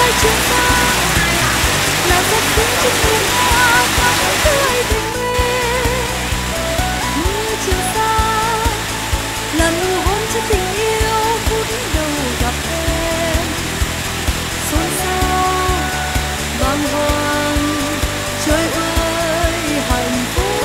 Trường Sa là giọt sương trên muôn hoa thắm tươi bình minh. Mưa Trường Sa là nụ hôn cho tình yêu phút đầu gặp em. Xôn xao bàng hoàng chơi vơi hạnh phúc.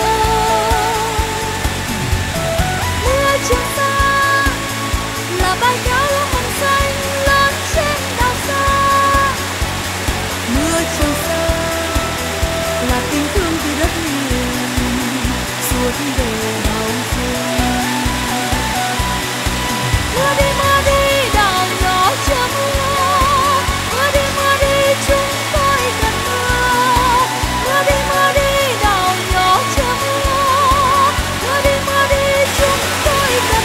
Mưa Trường Sa là bài ca lá hồng xanh lớn trên đảo xa. Mưa Trường Sa là tình thương từ đất liền suốt đời hồng phúc. Mưa đi đảo nhỏ chưa mưa. Mưa đi chúng tôi cần mưa. Mưa đi đảo nhỏ chưa mưa. Mưa đi chúng tôi cần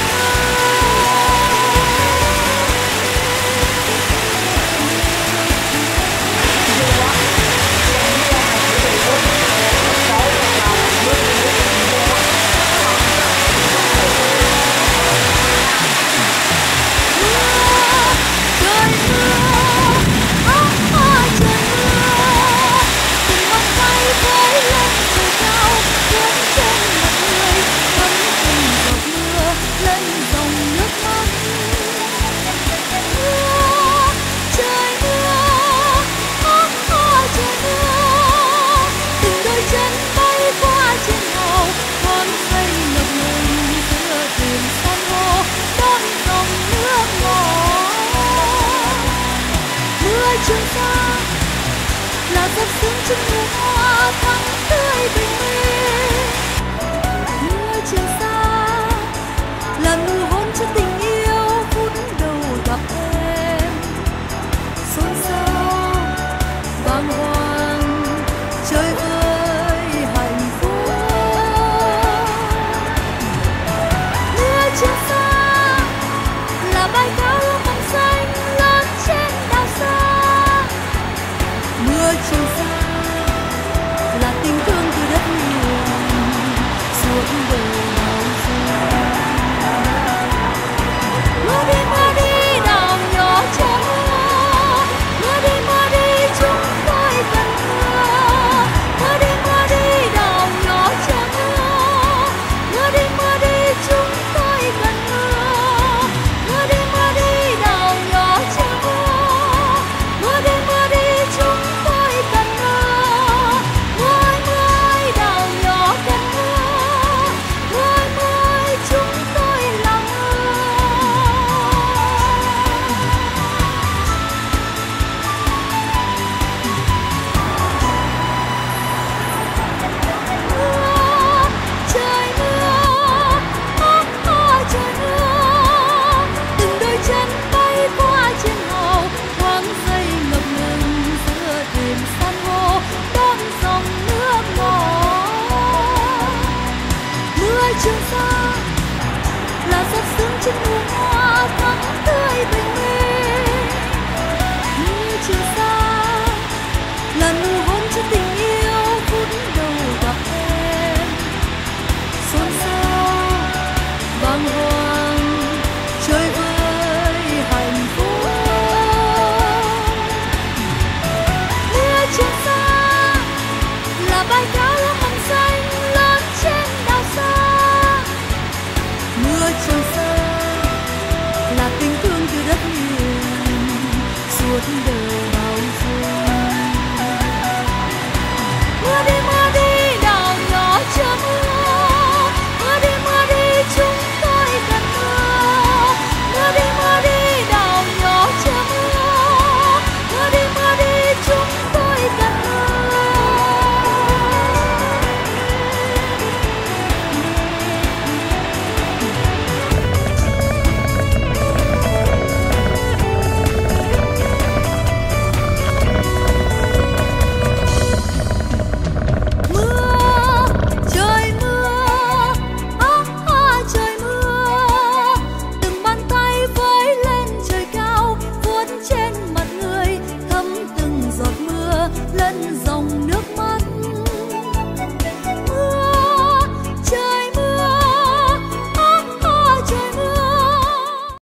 Trường Sa là giọt sương trên muôn hoa thắm tươi bình minh. Mưa Trường Sa là nụ hôn cho tình yêu phút đầu gặp em. Xôn xao bàng hoàng chơi vơi hạnh phúc. Mưa Trường Sa là bài ca lá hồng xanh lớn trên đảo xa. Mưa Trường Sa là tình thương từ đất liền suốt đời hồng phúc. Mưa đi đảo nhỏ cho mưa. Mưa đi chúng tôi cần mưa. Mưa đi đảo nhỏ cho mưa. Mưa đi chúng tôi cần mưa. Mưa đi đảo nhỏ cho mưa. Mưa đi chúng tôi cần mưa. Mưa đảo nhỏ cần mưa. Mưa chúng tôi là mưa. Mưa trời mưa, trời mưa. Từng đôi chân bay qua trên hồ, thoáng giây ngập ngừng giữa thềm san hô đón dòng nước ngọt. Mưa Trường Sa là giọt sương trên muôn hoa thắm tươi.